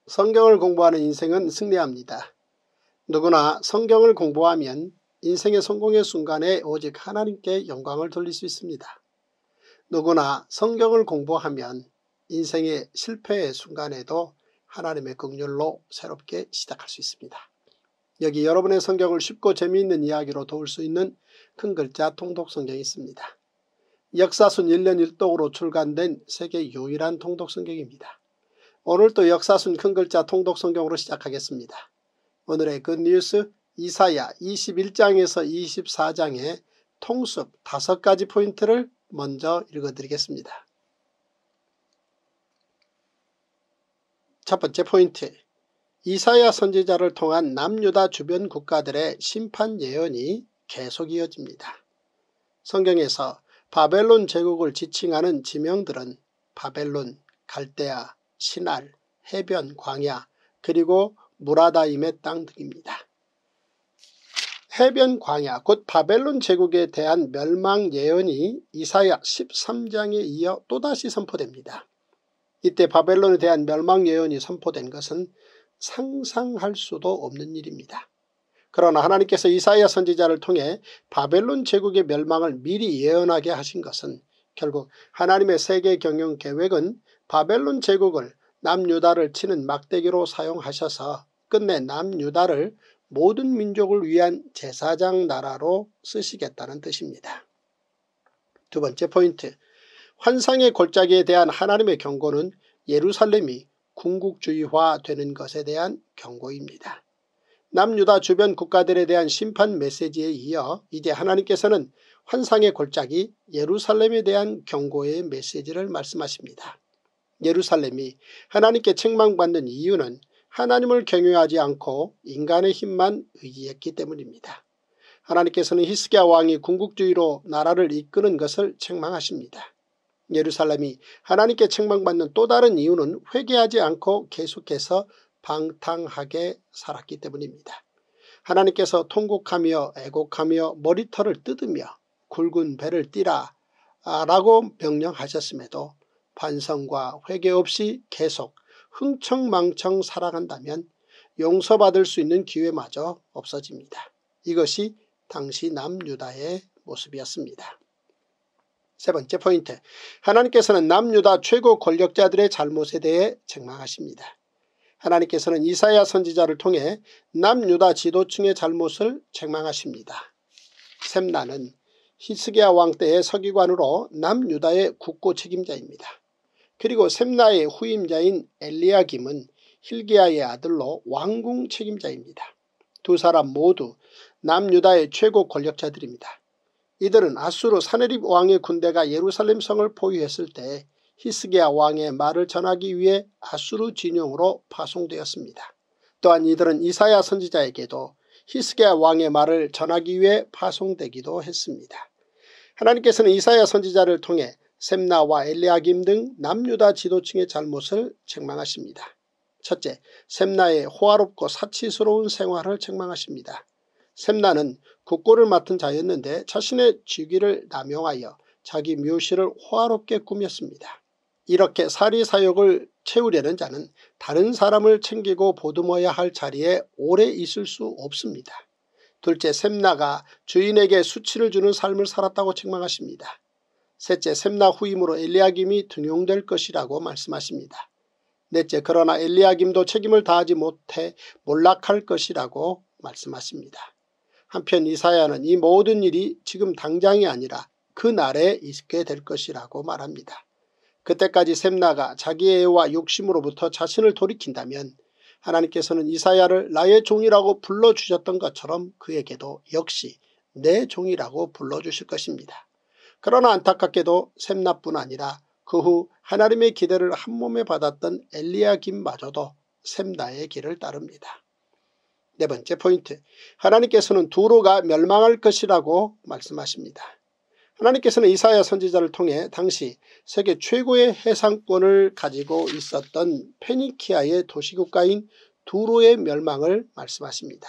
성경을 공부하는 인생은 승리합니다. 누구나 성경을 공부하면 인생의 성공의 순간에 오직 하나님께 영광을 돌릴 수 있습니다. 누구나 성경을 공부하면 인생의 실패의 순간에도 하나님의 긍휼로 새롭게 시작할 수 있습니다. 여기 여러분의 성경을 쉽고 재미있는 이야기로 도울 수 있는 큰 글자 통독 성경이 있습니다. 역사순 1년 1독으로 출간된 세계 유일한 통독 성경입니다. 오늘도 역사순 큰 글자 통독 성경으로 시작하겠습니다. 오늘의 굿뉴스 이사야 21장에서 24장의 통습 5가지 포인트를 먼저 읽어드리겠습니다. 첫 번째 포인트, 이사야 선지자를 통한 남유다 주변 국가들의 심판 예언이 계속 이어집니다. 성경에서 바벨론 제국을 지칭하는 지명들은 바벨론, 갈대아, 시날, 해변, 광야, 그리고 무라다임의 땅 등입니다. 해변 광야 곧 바벨론 제국에 대한 멸망 예언이 이사야 13장에 이어 또다시 선포됩니다. 이때 바벨론에 대한 멸망 예언이 선포된 것은 상상할 수도 없는 일입니다. 그러나 하나님께서 이사야 선지자를 통해 바벨론 제국의 멸망을 미리 예언하게 하신 것은 결국 하나님의 세계 경영 계획은 바벨론 제국을 남유다를 치는 막대기로 사용하셔서 끝내 남유다를 모든 민족을 위한 제사장 나라로 쓰시겠다는 뜻입니다. 두 번째 포인트, 환상의 골짜기에 대한 하나님의 경고는 예루살렘이 궁극주의화되는 것에 대한 경고입니다. 남유다 주변 국가들에 대한 심판 메시지에 이어 이제 하나님께서는 환상의 골짜기 예루살렘에 대한 경고의 메시지를 말씀하십니다. 예루살렘이 하나님께 책망받는 이유는 하나님을 경외하지 않고 인간의 힘만 의지했기 때문입니다. 하나님께서는 히스기야 왕이 궁극주의로 나라를 이끄는 것을 책망하십니다. 예루살렘이 하나님께 책망받는 또 다른 이유는 회개하지 않고 계속해서 방탕하게 살았기 때문입니다. 하나님께서 통곡하며 애곡하며 머리털을 뜯으며 굵은 배를 띠라 라고 명령하셨음에도 반성과 회개 없이 계속 흥청망청 살아간다면 용서받을 수 있는 기회마저 없어집니다. 이것이 당시 남유다의 모습이었습니다. 세 번째 포인트, 하나님께서는 남유다 최고 권력자들의 잘못에 대해 책망하십니다. 하나님께서는 이사야 선지자를 통해 남유다 지도층의 잘못을 책망하십니다. 셈나는 히스기야 왕 때의 서기관으로 남유다의 국고 책임자입니다. 그리고 셈나의 후임자인 엘리야김은 hil기야의 아들로 왕궁 책임자입니다. 두 사람 모두 남유다의 최고 권력자들입니다. 이들은 아수르 사네립 왕의 군대가 예루살렘 성을 포위했을 때 히스기야 왕의 말을 전하기 위해 아수르 진영으로 파송되었습니다. 또한 이들은 이사야 선지자에게도 히스기야 왕의 말을 전하기 위해 파송되기도 했습니다. 하나님께서는 이사야 선지자를 통해 셈나와 엘리야김 등 남유다 지도층의 잘못을 책망하십니다. 첫째, 셈나의 호화롭고 사치스러운 생활을 책망하십니다. 셈나는 국고를 맡은 자였는데 자신의 직위를 남용하여 자기 묘실을 호화롭게 꾸몄습니다. 이렇게 사리사욕을 채우려는 자는 다른 사람을 챙기고 보듬어야 할 자리에 오래 있을 수 없습니다. 둘째, 셈나가 주인에게 수치를 주는 삶을 살았다고 책망하십니다. 셋째, 셈나 후임으로 엘리야김이 등용될 것이라고 말씀하십니다. 넷째, 그러나 엘리야김도 책임을 다하지 못해 몰락할 것이라고 말씀하십니다. 한편 이사야는 이 모든 일이 지금 당장이 아니라 그 날에 있게 될 것이라고 말합니다. 그때까지 셈나가 자기의 애와 욕심으로부터 자신을 돌이킨다면 하나님께서는 이사야를 나의 종이라고 불러주셨던 것처럼 그에게도 역시 내 종이라고 불러주실 것입니다. 그러나 안타깝게도 셈나뿐 아니라 그 후 하나님의 기대를 한몸에 받았던 엘리야김마저도 셈나의 길을 따릅니다. 네 번째 포인트, 하나님께서는 두로가 멸망할 것이라고 말씀하십니다. 하나님께서는 이사야 선지자를 통해 당시 세계 최고의 해상권을 가지고 있었던 페니키아의 도시국가인 두로의 멸망을 말씀하십니다.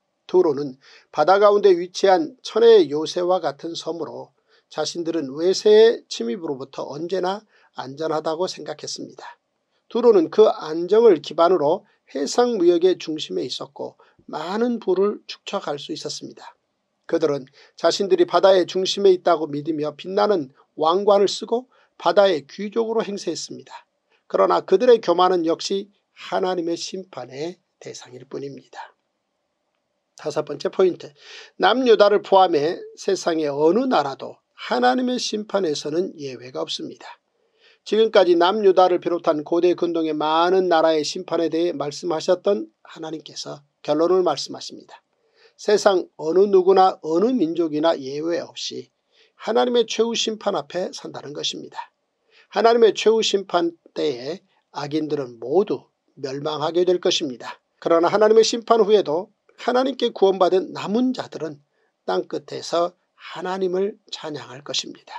두로는 바다 가운데 위치한 천혜의 요새와 같은 섬으로 자신들은 외세의 침입으로부터 언제나 안전하다고 생각했습니다. 두로는 그 안정을 기반으로 해상무역의 중심에 있었고 많은 부를 축적할 수 있었습니다. 그들은 자신들이 바다의 중심에 있다고 믿으며 빛나는 왕관을 쓰고 바다의 귀족으로 행세했습니다. 그러나 그들의 교만은 역시 하나님의 심판의 대상일 뿐입니다. 5번째 포인트, 남유다를 포함해 세상의 어느 나라도 하나님의 심판에서는 예외가 없습니다. 지금까지 남유다를 비롯한 고대 근동의 많은 나라의 심판에 대해 말씀하셨던 하나님께서 결론을 말씀하십니다. 세상 어느 누구나 어느 민족이나 예외 없이 하나님의 최후 심판 앞에 선다는 것입니다. 하나님의 최후 심판 때에 악인들은 모두 멸망하게 될 것입니다. 그러나 하나님의 심판 후에도 하나님께 구원받은 남은 자들은 땅끝에서 하나님을 찬양할 것입니다.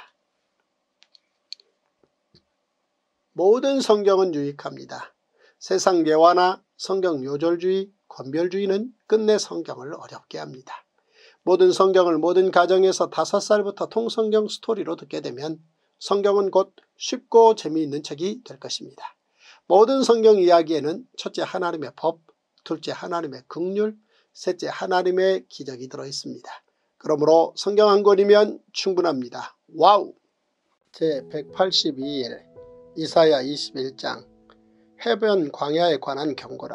모든 성경은 유익합니다. 세상 예화나 성경 요절주의, 권별주의는 끝내 성경을 어렵게 합니다. 모든 성경을 모든 가정에서 5살부터 통성경 스토리로 듣게 되면 성경은 곧 쉽고 재미있는 책이 될 것입니다. 모든 성경 이야기에는 첫째 하나님의 법, 둘째 하나님의 긍휼, 셋째 하나님의 기적이 들어있습니다. 그러므로 성경 한 권이면 충분합니다. 와우! 제182일 이사야 21장 해변 광야에 관한 경고라.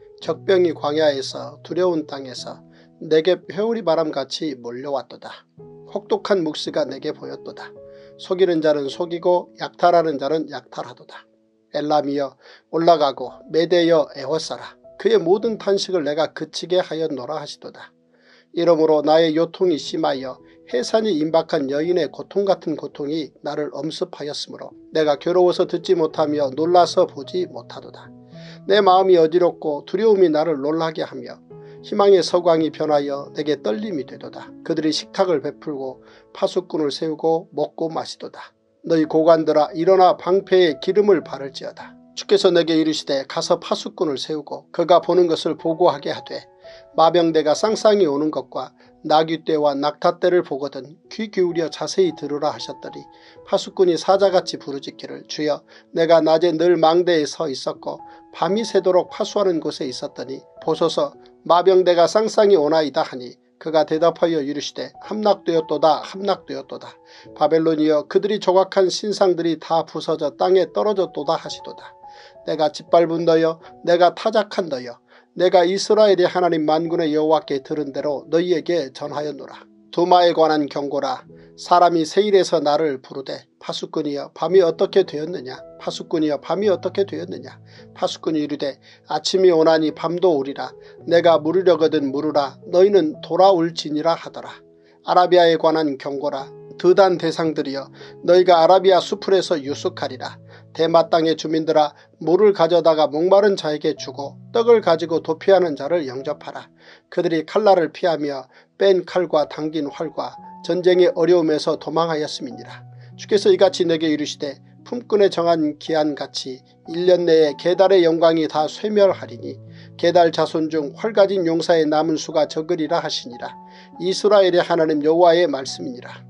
적병이 광야에서 두려운 땅에서 내게 회오리 바람같이 몰려왔도다. 혹독한 묵시가 내게 보였도다. 속이는 자는 속이고 약탈하는 자는 약탈하도다. 엘람이여 올라가고 메대여 애워싸라. 그의 모든 탄식을 내가 그치게 하였노라 하시도다. 이러므로 나의 요통이 심하여 해산이 임박한 여인의 고통 같은 고통이 나를 엄습하였으므로 내가 괴로워서 듣지 못하며 놀라서 보지 못하도다. 내 마음이 어지럽고 두려움이 나를 놀라게 하며 희망의 서광이 변하여 내게 떨림이 되도다. 그들이 식탁을 베풀고 파수꾼을 세우고 먹고 마시도다. 너희 고관들아 일어나 방패에 기름을 바를지어다. 주께서 내게 이르시되 가서 파수꾼을 세우고 그가 보는 것을 보고하게 하되 마병대가 쌍쌍이 오는 것과 나귀떼와 낙타떼를 보거든 귀 기울여 자세히 들으라 하셨더니 파수꾼이 사자같이 부르짖기를 주여 내가 낮에 늘 망대에 서 있었고 밤이 새도록 파수하는 곳에 있었더니 보소서 마병대가 쌍쌍이 오나이다 하니 그가 대답하여 이르시되 함락되었도다 함락되었도다. 바벨론이여 그들이 조각한 신상들이 다 부서져 땅에 떨어졌도다 하시도다. 내가 짓밟은 너여 내가 타작한 너여 내가 이스라엘의 하나님 만군의 여호와께 들은 대로 너희에게 전하였노라. 두마에 관한 경고라. 사람이 세일에서 나를 부르되 파수꾼이여 밤이 어떻게 되었느냐. 파수꾼이여 밤이 어떻게 되었느냐. 파수꾼이 이르되 아침이 오나니 밤도 오리라. 내가 물으려거든 물으라. 너희는 돌아올지니라 하더라. 아라비아에 관한 경고라. 드단 대상들이여 너희가 아라비아 수풀에서 유숙하리라. 대마 땅의 주민들아 물을 가져다가 목마른 자에게 주고 떡을 가지고 도피하는 자를 영접하라. 그들이 칼날을 피하며 뺀 칼과 당긴 활과 전쟁의 어려움에서 도망하였음이니라. 주께서 이같이 내게 이르시되 품꾼에 정한 기한같이 1년 내에 게달의 영광이 다 쇠멸하리니 게달 자손 중 활 가진 용사의 남은 수가 적으리라 하시니라. 이스라엘의 하나님 여호와의 말씀이니라.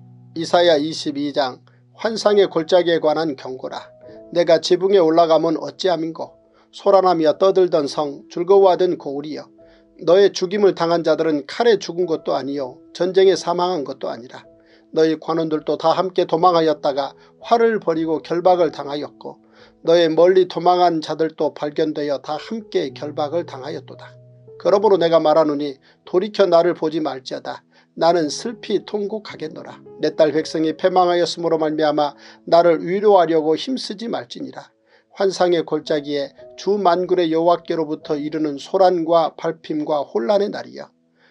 이사야 22장 환상의 골짜기에 관한 경고라. 내가 지붕에 올라가면 어찌함인고 소란하며 떠들던 성 즐거워하던 고울이여 너의 죽임을 당한 자들은 칼에 죽은 것도 아니요 전쟁에 사망한 것도 아니라 너희 관원들도 다 함께 도망하였다가 활을 버리고 결박을 당하였고 너의 멀리 도망한 자들도 발견되어 다 함께 결박을 당하였도다. 그러므로 내가 말하노니 돌이켜 나를 보지 말지어다. 나는 슬피 통곡하겠노라. 내 딸 백성이 패망하였으므로 말미암아 나를 위로하려고 힘쓰지 말지니라. 환상의 골짜기에 주 만군의 여호와께로부터 이르는 소란과 발핌과 혼란의 날이여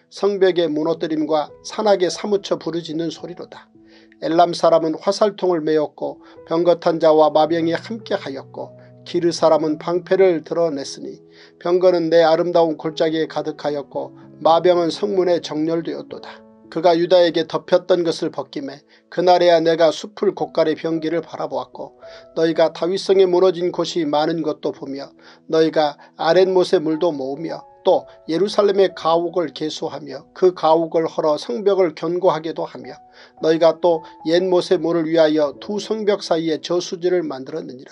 성벽의 무너뜨림과 산악에 사무쳐 부르짖는 소리로다. 엘람 사람은 화살통을 메었고 병거탄 자와 마병이 함께하였고 기르 사람은 방패를 드러냈으니 병거는 내 아름다운 골짜기에 가득하였고 마병은 성문에 정렬되었도다. 그가 유다에게 덮였던 것을 벗김에 그날에야 내가 숲을 곳간의 병기를 바라보았고 너희가 다윗성에 무너진 곳이 많은 것도 보며 너희가 아렛못의 물도 모으며 또 예루살렘의 가옥을 개수하며 그 가옥을 헐어 성벽을 견고하게도 하며 너희가 또 옛못의 물을 위하여 두 성벽 사이에 저수지를 만들었느니라.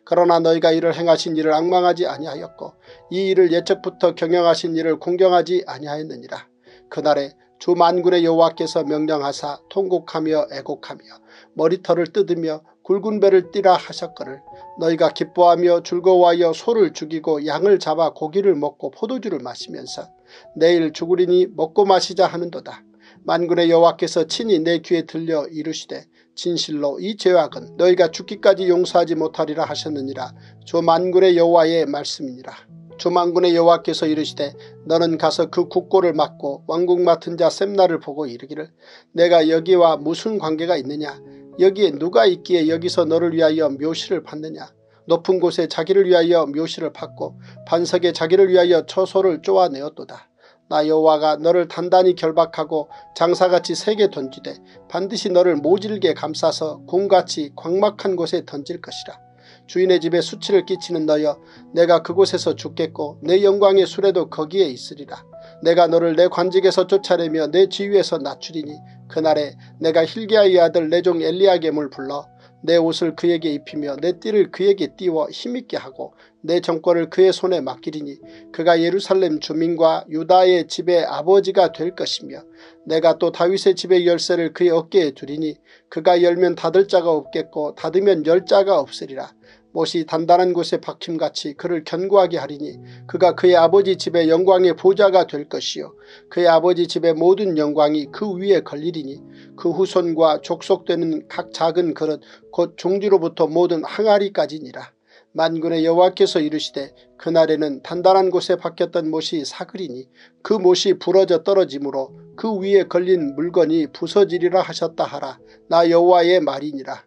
그러나 너희가 이를 행하신 이를 앙망하지 아니하였고 이 일을 예적부터 경영하신 이를 공경하지 아니하였느니라. 그날에 주 만군의 여호와께서 명령하사 통곡하며 애곡하며 머리털을 뜯으며 굵은 배를 띠라 하셨거늘 너희가 기뻐하며 즐거워하여 소를 죽이고 양을 잡아 고기를 먹고 포도주를 마시면서 내일 죽으리니 먹고 마시자 하는도다. 만군의 여호와께서 친히 내 귀에 들려 이르시되 진실로 이 죄악은 너희가 죽기까지 용서하지 못하리라 하셨느니라. 주 만군의 여호와의 말씀이니라. 주 만군의 여호와께서 이르시되 너는 가서 그 국고를 맡고 왕국 맡은 자 셈나를 보고 이르기를 내가 여기와 무슨 관계가 있느냐. 여기에 누가 있기에 여기서 너를 위하여 묘시를 받느냐. 높은 곳에 자기를 위하여 묘시를 받고 반석에 자기를 위하여 처소를 쪼아내었도다. 나 여호와가 너를 단단히 결박하고 장사같이 세게 던지되 반드시 너를 모질게 감싸서 곰같이 광막한 곳에 던질 것이라. 주인의 집에 수치를 끼치는 너여 내가 그곳에서 죽겠고 내 영광의 수레도 거기에 있으리라. 내가 너를 내 관직에서 쫓아내며 내 지위에서 낮추리니 그날에 내가 hilge야의 아들 내 종 엘리야겜을 불러 내 옷을 그에게 입히며 내 띠를 그에게 띄워 힘있게 하고 내 정권을 그의 손에 맡기리니 그가 예루살렘 주민과 유다의 집의 아버지가 될 것이며 내가 또 다윗의 집의 열쇠를 그의 어깨에 두리니 그가 열면 닫을 자가 없겠고 닫으면 열 자가 없으리라. 못이 단단한 곳에 박힘같이 그를 견고하게 하리니 그가 그의 아버지 집의 영광의 보좌가 될 것이요 그의 아버지 집의 모든 영광이 그 위에 걸리리니 그 후손과 족속되는 각 작은 그릇 곧 종지로부터 모든 항아리까지니라. 만군의 여호와께서 이르시되 그날에는 단단한 곳에 박혔던 못이 사그리니 그 못이 부러져 떨어지므로 그 위에 걸린 물건이 부서지리라 하셨다 하라. 나 여호와의 말이니라.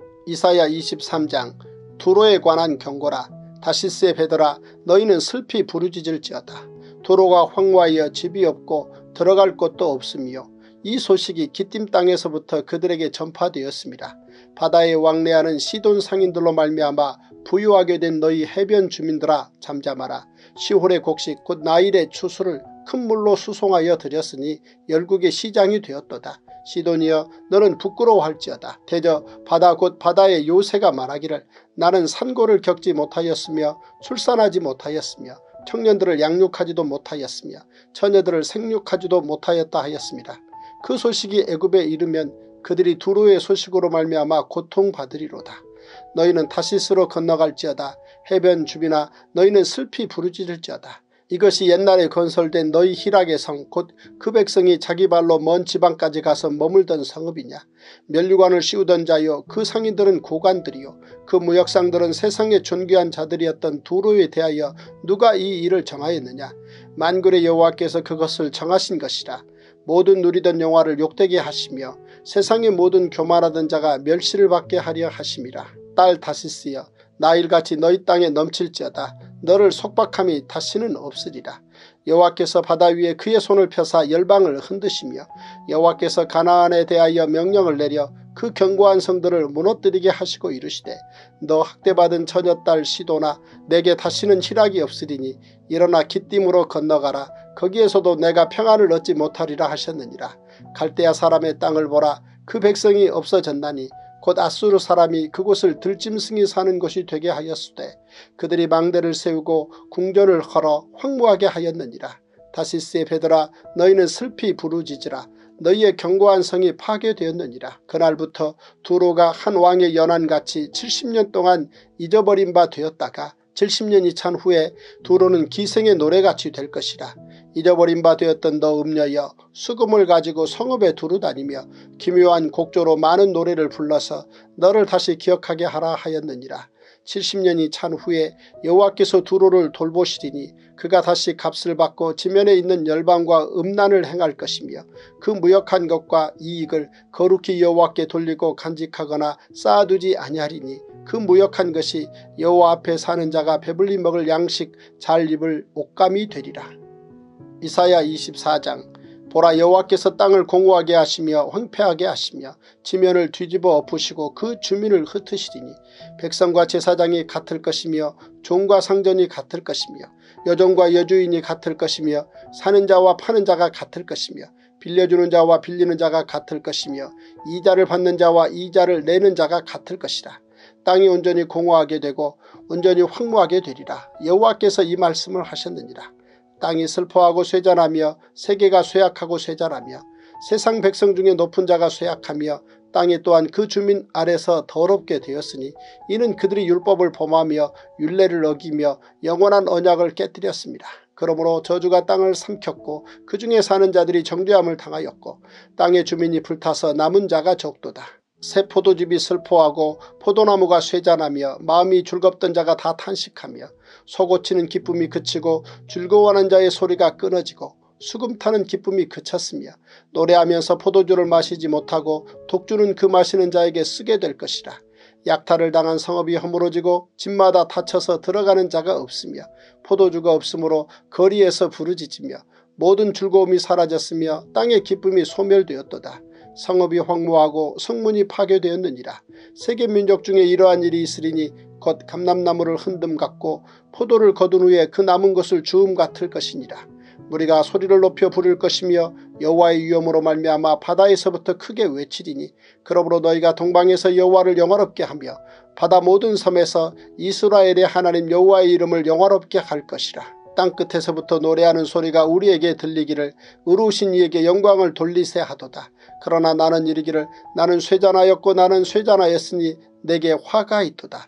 이사야 23장 두로에 관한 경고라. 다시스의 배들아 너희는 슬피 부르짖을지어다. 두로가 황무하여 집이 없고 들어갈 곳도 없으며 이 소식이 기띔 땅에서부터 그들에게 전파되었습니다. 바다에 왕래하는 시돈 상인들로 말미암아 부유하게 된 너희 해변 주민들아 잠잠하라. 시홀의 곡식 곧 나일의 추수를 큰 물로 수송하여 드렸으니 열국의 시장이 되었도다. 시돈이여 너는 부끄러워할지어다. 대저 바다 곧 바다의 요새가 말하기를 나는 산고를 겪지 못하였으며 출산하지 못하였으며 청년들을 양육하지도 못하였으며 처녀들을 생육하지도 못하였다 하였습니다. 그 소식이 애굽에 이르면 그들이 두로의 소식으로 말미암아 고통받으리로다. 너희는 타시스로 건너갈지어다. 해변 주민아 너희는 슬피 부르짖을지어다. 이것이 옛날에 건설된 너희 희락의 성 곧 그 백성이 자기 발로 먼 지방까지 가서 머물던 성읍이냐. 면류관을 씌우던 자여 그 상인들은 고관들이요 그 무역상들은 세상의 존귀한 자들이었던 두로에 대하여 누가 이 일을 정하였느냐. 만군의 여호와께서 그것을 정하신 것이라. 모든 누리던 영화를 욕되게 하시며 세상의 모든 교만하던 자가 멸시를 받게 하려 하심이라. 딸 다시스여 나일같이 너희 땅에 넘칠지어다. 너를 속박함이 다시는 없으리라. 여호와께서 바다 위에 그의 손을 펴사 열방을 흔드시며 여호와께서 가나안에 대하여 명령을 내려 그 견고한 성들을 무너뜨리게 하시고 이르시되 너 학대받은 처녀딸 시도나 내게 다시는 희락이 없으리니 일어나 기띔으로 건너가라. 거기에서도 내가 평안을 얻지 못하리라 하셨느니라. 갈대아 사람의 땅을 보라. 그 백성이 없어졌나니 곧 아수르 사람이 그곳을 들짐승이 사는 곳이 되게 하였으되 그들이 망대를 세우고 궁전을 헐어 황무하게 하였느니라. 다시스의 배들아 너희는 슬피 부르짖으라. 너희의 견고한 성이 파괴되었느니라. 그날부터 두로가 한 왕의 연한같이 70년 동안 잊어버린 바 되었다가 70년이 찬 후에 두로는 기생의 노래같이 될 것이라. 잊어버린 바 되었던 너 음녀여 수금을 가지고 성읍에 두루다니며 기묘한 곡조로 많은 노래를 불러서 너를 다시 기억하게 하라 하였느니라. 70년이 찬 후에 여호와께서 두로를 돌보시리니 그가 다시 값을 받고 지면에 있는 열방과 음란을 행할 것이며 그 무역한 것과 이익을 거룩히 여호와께 돌리고 간직하거나 쌓아두지 아니하리니 그 무역한 것이 여호와 앞에 사는 자가 배불리 먹을 양식 잘 입을 옷감이 되리라. 이사야 24장 보라 여호와께서 땅을 공고하게 하시며 황폐하게 하시며 지면을 뒤집어 엎으시고 그 주민을 흩으시리니 백성과 제사장이 같을 것이며 종과 상전이 같을 것이며 여종과 여주인이 같을 것이며 사는 자와 파는 자가 같을 것이며 빌려주는 자와 빌리는 자가 같을 것이며 이자를 받는 자와 이자를 내는 자가 같을 것이라. 땅이 온전히 공허하게 되고 온전히 황무하게 되리라. 여호와께서 이 말씀을 하셨느니라. 땅이 슬퍼하고 쇠잔하며 세계가 쇠약하고 쇠잔하며 세상 백성 중에 높은 자가 쇠약하며 땅이 또한 그 주민 아래서 더럽게 되었으니 이는 그들이 율법을 범하며 율례를 어기며 영원한 언약을 깨뜨렸습니다. 그러므로 저주가 땅을 삼켰고 그 중에 사는 자들이 정죄함을 당하였고 땅의 주민이 불타서 남은 자가 적도다. 새 포도즙이 슬퍼하고 포도나무가 쇠잔하며 마음이 즐겁던 자가 다 탄식하며 솟구치는 기쁨이 그치고 즐거워하는 자의 소리가 끊어지고 수금 타는 기쁨이 그쳤으며 노래하면서 포도주를 마시지 못하고 독주는 그 마시는 자에게 쓰게 될 것이라. 약탈을 당한 성읍이 허물어지고 집마다 닫혀서 들어가는 자가 없으며 포도주가 없으므로 거리에서 부르짖으며 모든 즐거움이 사라졌으며 땅의 기쁨이 소멸되었도다. 성읍이 황무하고 성문이 파괴되었느니라. 세계 민족 중에 이러한 일이 있으리니 곧 감람나무를 흔듦 같고 포도를 거둔 후에 그 남은 것을 주움 같을 것이니라. 무리가 소리를 높여 부를 것이며 여호와의 위엄으로 말미암아 바다에서부터 크게 외치리니 그러므로 너희가 동방에서 여호와를 영화롭게 하며 바다 모든 섬에서 이스라엘의 하나님 여호와의 이름을 영화롭게 할 것이라. 땅끝에서부터 노래하는 소리가 우리에게 들리기를 의로우신 이에게 영광을 돌리세 하도다. 그러나 나는 이르기를 나는 쇠잔하였고 나는 쇠잔하였으니 내게 화가 있도다.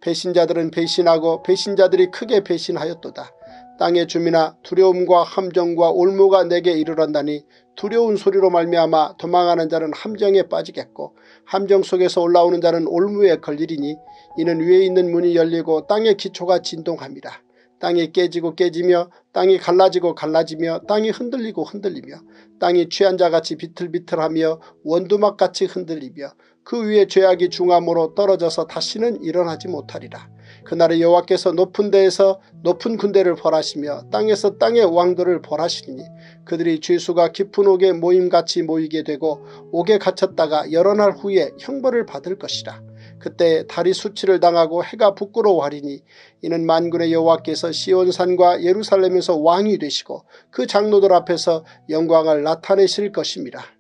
배신자들은 배신하고 배신자들이 크게 배신하였도다. 땅의 주민아 두려움과 함정과 올무가 내게 이르렀나니 두려운 소리로 말미암아 도망하는 자는 함정에 빠지겠고 함정 속에서 올라오는 자는 올무에 걸리리니 이는 위에 있는 문이 열리고 땅의 기초가 진동함이라. 땅이 깨지고 깨지며 땅이 갈라지고 갈라지며 땅이 흔들리고 흔들리며 땅이 취한 자같이 비틀비틀하며 원두막같이 흔들리며 그 위에 죄악이 중함으로 떨어져서 다시는 일어나지 못하리라. 그날에 여호와께서 높은 데에서 높은 군대를 벌하시며 땅에서 땅의 왕들을 벌하시리니 그들이 죄수가 깊은 옥에 모임같이 모이게 되고 옥에 갇혔다가 여러 날 후에 형벌을 받을 것이라. 그때 달이 수치를 당하고 해가 부끄러워하리니 이는 만군의 여호와께서 시온산과 예루살렘에서 왕이 되시고 그 장로들 앞에서 영광을 나타내실 것입니다.